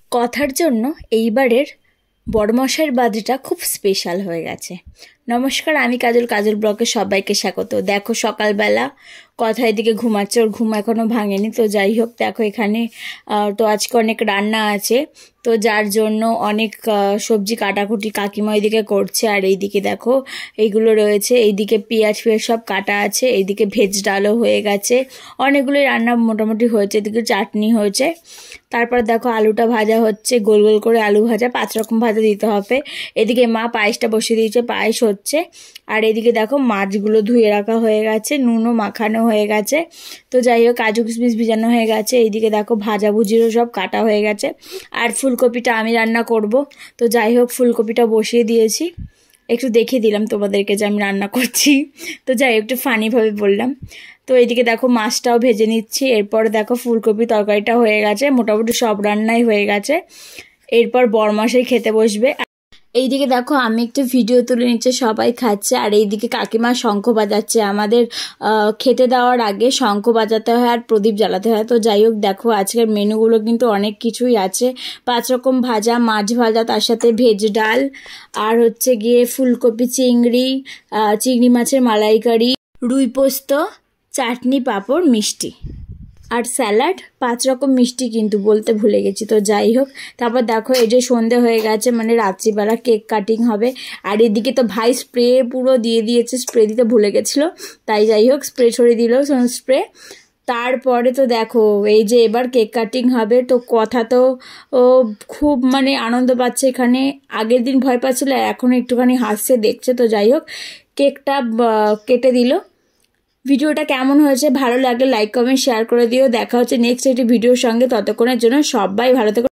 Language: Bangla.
কথার জন্য এইবারের বড়মশাইয়ের বার্থডেটা খুব স্পেশাল হয়ে গেছে। নমস্কার, আমি কাজল, কাজল ব্লগে সবাইকে স্বাগত। দেখো সকালবেলা কথা এদিকে ঘুমাচ্ছে, ওর ঘুম এখনও ভাঙেনি। তো যাই হোক, দেখো এখানে তো আজকে অনেক রান্না আছে, তো যার জন্য অনেক সবজি কাটাকুটি কাকিমা এইদিকে করছে। আর এইদিকে দেখো এইগুলো রয়েছে, এইদিকে পেঁয়াজ ফিয়াজ সব কাটা আছে, এইদিকে ভেজ ডালও হয়ে গেছে, অনেকগুলোই রান্না মোটামুটি হয়েছে। এদিকে চাটনি হয়েছে, তারপর দেখো আলুটা ভাজা হচ্ছে, গোল গোল করে আলু ভাজা, 5 রকম ভাজা দিতে হবে। এদিকে মা পায়েসটা বসিয়ে দিয়েছে, পায়েস হচ্ছে। আর এদিকে দেখো মাছগুলো ধুয়ে রাখা হয়ে গেছে, নুনও মাখানো হয়ে গেছে। তো যাই হোক, কাজু কিশমিশ ভিজানো হয়ে গেছে। এইদিকে দেখো ভাজাভুজিরও সব কাটা হয়ে গেছে। আর ফুলকপিটা আমি রান্না করব, তো যাই হোক ফুলকপিটা বসিয়ে দিয়েছি। একটু দেখিয়ে দিলাম তোমাদেরকে যে আমি রান্না করছি, তো যাই একটু ফানিভাবে বললাম। তো এইদিকে দেখো মাছটাও ভেজে নিচ্ছি। এরপর দেখো ফুলকপি তরকারিটা হয়ে গেছে, মোটামুটি সব রান্নাই হয়ে গেছে। এরপর বরমাসেই খেতে বসবে। এইদিকে দেখো আমি একটু ভিডিও তুলে নিচ্ছে, সবাই খাচ্ছে। আর এইদিকে কাকিমা শঙ্খ বাজাচ্ছে। আমাদের খেতে দেওয়ার আগে শঙ্খ বাজাতে হয় আর প্রদীপ জ্বালাতে হয়। তো যাই হোক, দেখো আজকের মেনুগুলো কিন্তু অনেক কিছুই আছে। 5 রকম ভাজা, মাছ ভাজা, তার সাথে ভেজ ডাল, আর হচ্ছে গিয়ে ফুলকপি চিংড়ি, চিংড়ি মাছের মালাইকারি, রুই পোস্ত, চাটনি, পাঁপড়, মিষ্টি আর স্যালাড। 5 রকম মিষ্টি কিন্তু বলতে ভুলে গেছি। তো যাই হোক, তারপর দেখো এই যে সন্ধে হয়ে গেছে, মানে রাত্রিবেলা কেক কাটিং হবে। আর এদিকে তো ভাই স্প্রে পুরো দিয়ে দিয়েছে, স্প্রে দিতে ভুলে গেছিলো, তাই যাই হোক স্প্রে ছড়িয়ে দিল স্প্রে। তারপরে তো দেখো এই যে এবার কেক কাটিং হবে। তো কথা তো খুব মানে আনন্দ পাচ্ছে এখানে। আগের দিন ভয় পাচ্ছিল, এখন একটুখানি হাসছে, দেখছে। তো যাই হোক কেকটা কেটে দিল। ভিডিওটা কেমন হয়েছে, ভালো লাগলে লাইক কমেন্ট শেয়ার করে দিও। দেখা হচ্ছে নেক্সট একটি ভিডিওর সঙ্গে, ততক্ষণের জন্য সবাই ভালো থেকো।